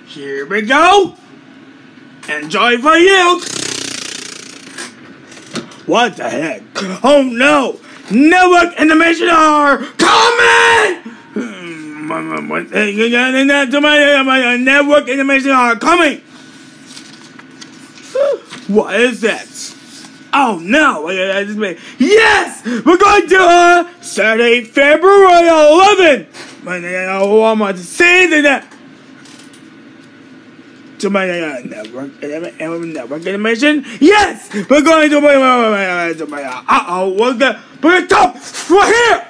Here we go. Enjoy for you. What the heck? Oh no! Network animation are coming! Network animation are coming! What is that? Oh no! Yes! We're going to Saturday, February 11th! I want to see that. To my network animation. Yes! We're going to my what's that? We're top right here!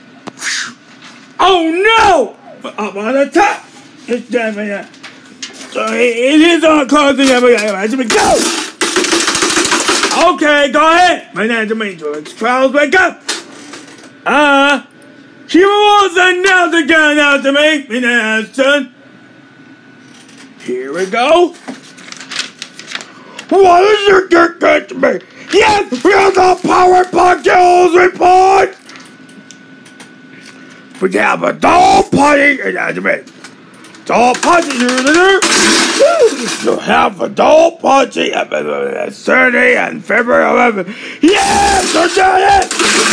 Oh no! Up on the top! It's definitely it is on causing everything. Go! Okay, go ahead! My name is Charles, wake up! She was announced again now to me, son. Here we go. What is your get to me? Yes, we have the PowerPoint Kills report. We have a doll party announcement. Doll party. You have a doll party Saturday and February 11th. Yes, we're doing it.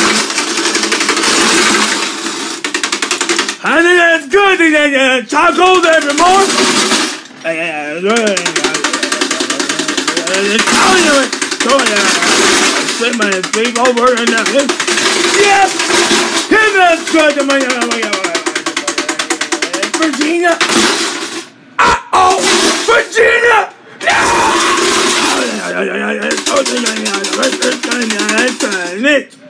And it's good to get tacos every morning. Split my sleep over and yes! Hit that good to my Virginia! Uh-oh! Virginia! No!